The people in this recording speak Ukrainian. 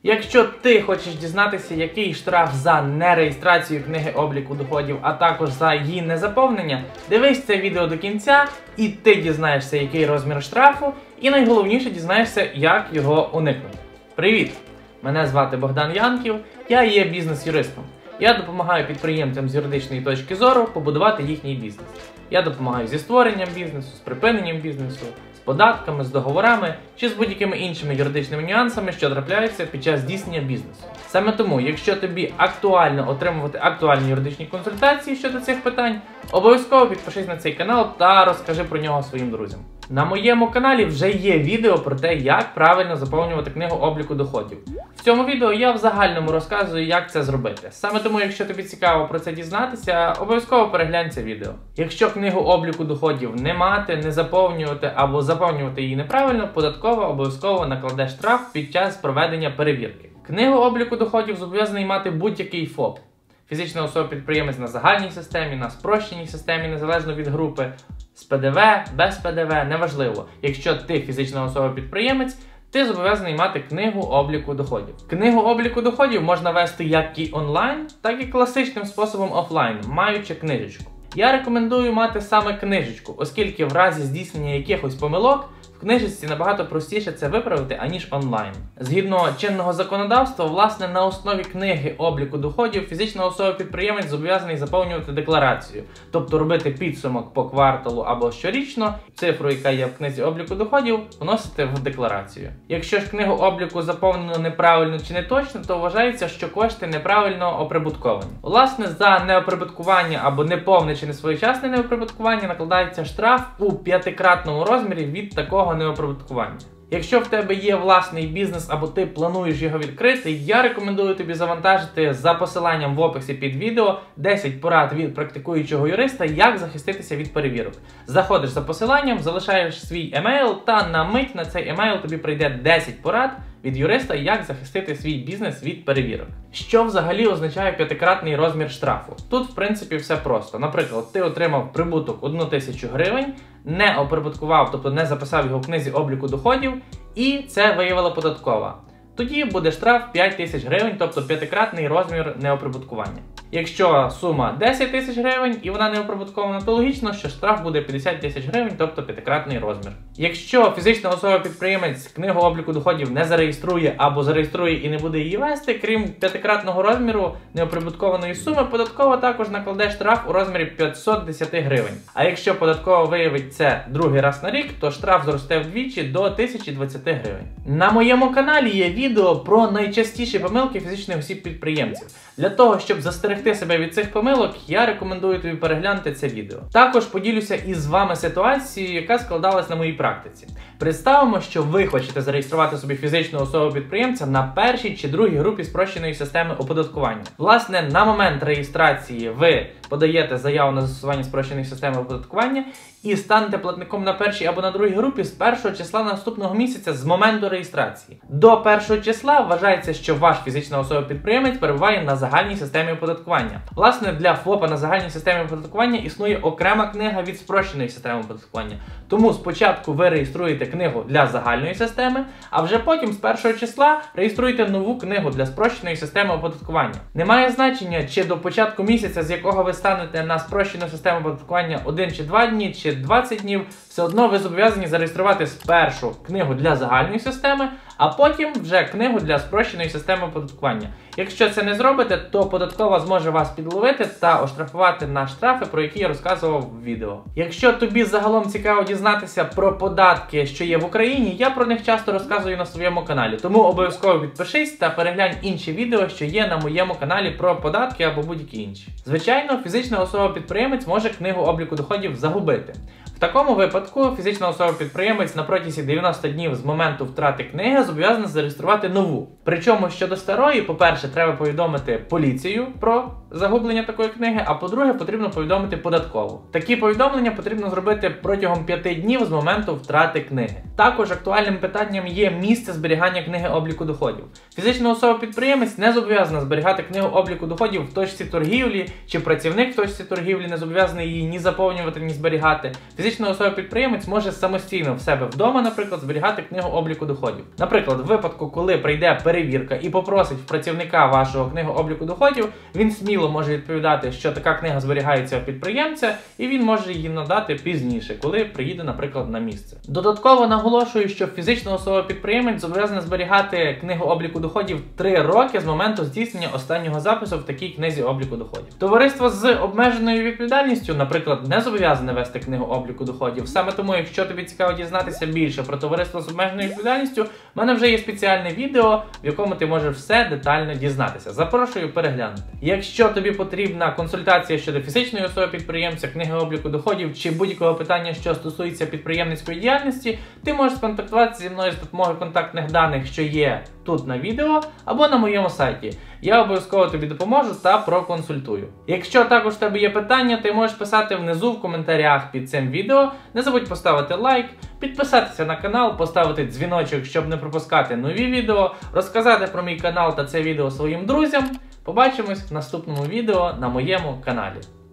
Якщо ти хочеш дізнатися, який штраф за нереєстрацію книги обліку доходів, а також за її незаповнення, дивись це відео до кінця і ти дізнаєшся, який розмір штрафу, і найголовніше дізнаєшся, як його уникнути. Привіт! Мене звати Богдан Янків, я є бізнес-юристом. Я допомагаю підприємцям з юридичної точки зору побудувати їхній бізнес. Я допомагаю зі створенням бізнесу, з припиненням бізнесу, з податками, з договорами чи з будь-якими іншими юридичними нюансами, що трапляються під час здійснення бізнесу. Саме тому, якщо тобі актуально отримувати актуальні юридичні консультації щодо цих питань, обов'язково підпишись на цей канал та розкажи про нього своїм друзям. На моєму каналі вже є відео про те, як правильно заповнювати книгу обліку доходів. В цьому відео я в загальному розказую, як це зробити. Саме тому, якщо тобі цікаво про це дізнатися, обов'язково переглянь це відео. Якщо книгу обліку доходів не мати, не заповнювати або заповнювати її неправильно, податкова обов'язково накладе штраф під час проведення перевірки. Книгу обліку доходів зобов'язаний мати будь-який ФОП. Фізична особа-підприємець на загальній системі, на спрощеній системі, незалежно від групи, з ПДВ, без ПДВ, неважливо. Якщо ти фізична особа-підприємець, ти зобов'язаний мати книгу обліку доходів. Книгу обліку доходів можна вести як і онлайн, так і класичним способом офлайн, маючи книжечку. Я рекомендую мати саме книжечку, оскільки в разі здійснення якихось помилок в книжечці набагато простіше це виправити, аніж онлайн. Згідно чинного законодавства, власне, на основі книги обліку доходів фізична особа-підприємець зобов'язаний заповнювати декларацію, тобто робити підсумок по кварталу або щорічно, цифру, яка є в книзі обліку доходів, вносити в декларацію. Якщо ж книгу обліку заповнено неправильно чи не точно, то вважається, що кошти неправильно оприбутковані. Власне, за неоприбуткування або неповне чи несвоєчасне неоприбуткування накладається штраф у 5-кратному розмірі від такого неоприбуткування. Якщо в тебе є власний бізнес або ти плануєш його відкрити, я рекомендую тобі завантажити за посиланням в описі під відео 10 порад від практикуючого юриста, як захиститися від перевірок. Заходиш за посиланням, залишаєш свій емейл та на мить на цей емейл тобі прийде 10 порад від юриста, як захистити свій бізнес від перевірок. Що взагалі означає 5-кратний розмір штрафу? Тут, в принципі, все просто. Наприклад, ти отримав прибуток 1000 гривень, не оприбуткував, тобто не записав його в книзі обліку доходів, і це виявила податкова. Тоді буде штраф 5000 гривень, тобто 5-кратний розмір неоприбуткування. Якщо сума 10 тисяч гривень і вона не оприбуткована, то логічно, що штраф буде 50 тисяч гривень, тобто 5-кратний розмір. Якщо фізична особа-підприємець книгу обліку доходів не зареєструє або зареєструє і не буде її вести, крім 5-кратного розміру неоприбуткованої суми, податкова також накладе штраф у розмірі 510 гривень. А якщо податкова виявить це другий раз на рік, то штраф зросте вдвічі до 1020 гривень. На моєму каналі є відео про найчастіші помилки фізичних осіб-підприємців. Для того, щоб застерегти себе від цих помилок, я рекомендую тобі переглянути це відео. Також поділюся із вами ситуацією, яка складалась на моїй практиці. Представимо, що ви хочете зареєструвати собі фізичну особу-підприємця на першій чи другій групі спрощеної системи оподаткування. Власне, на момент реєстрації ви подаєте заяву на застосування спрощеної системи оподаткування і станете платником на першій або на другій групі з 1 числа наступного місяця з моменту реєстрації. До 1 числа вважається, що ваш фізична особа-підприємець перебуває на загальній системі оподаткування. Власне, для ФОПа на загальній системі оподаткування існує окрема книга від спрощеної системи оподаткування. Тому спочатку ви реєструєте книгу для загальної системи, а вже потім з 1 числа реєструєте нову книгу для спрощеної системи оподаткування. Немає значення, чи до початку місяця, з якого ви станете на спрощену систему оподаткування 1 чи 2 дні, чи 20 днів, все одно ви зобов'язані зареєструвати спершу книгу для загальної системи, а потім вже книгу для спрощеної системи оподаткування. Якщо це не зробите, то податкова зможе вас підловити та оштрафувати на штрафи, про які я розказував в відео. Якщо тобі загалом цікаво дізнатися про податки, що є в Україні, я про них часто розказую на своєму каналі. Тому обов'язково підпишись та переглянь інші відео, що є на моєму каналі про податки або будь-які інші. Звичайно, фізична особа-підприємець може книгу обліку доходів загубити. В такому випадку фізична особа-підприємець на протязі 90 днів з моменту втрати книги зобов'язана зареєструвати нову. Причому щодо старої, по-перше, треба повідомити поліцію про загублення такої книги, а по-друге, потрібно повідомити податкову. Такі повідомлення потрібно зробити протягом 5 днів з моменту втрати книги. Також актуальним питанням є місце зберігання книги обліку доходів. Фізична особа-підприємець не зобов'язана зберігати книгу обліку доходів в точці торгівлі, чи працівник в точці торгівлі не зобов'язаний її ні заповнювати, ні зберігати. фізична особа-підприємець може самостійно в себе вдома, наприклад, зберігати книгу обліку доходів. Наприклад, в випадку, коли прийде перевірка і попросить в працівника вашого книгу обліку доходів, він сміло може відповідати, що така книга зберігається у підприємця, і він може її надати пізніше, коли приїде, наприклад, на місце. Додатково наголошую, що фізична особа-підприємець зобов'язана зберігати книгу обліку доходів 3 роки з моменту здійснення останнього запису в такій книзі обліку доходів. Товариство з обмеженою відповідальністю, наприклад, не зобов'язане вести книгу обліку доходів. Саме тому, якщо тобі цікаво дізнатися більше про товариство з обмеженою відповідальністю, в мене вже є спеціальне відео, в якому ти можеш все детально дізнатися. Запрошую переглянути. Якщо тобі потрібна консультація щодо фізичної особи-підприємця, книги обліку доходів чи будь-якого питання, що стосується підприємницької діяльності, ти можеш сконтактуватися зі мною з допомогою контактних даних, що є тут на відео, або на моєму сайті. Я обов'язково тобі допоможу та проконсультую. Якщо також в тебе є питання, ти можеш писати внизу в коментарях під цим відео. Не забудь поставити лайк, підписатися на канал, поставити дзвіночок, щоб не пропускати нові відео, розказати про мій канал та це відео своїм друзям. Побачимось в наступному відео на моєму каналі.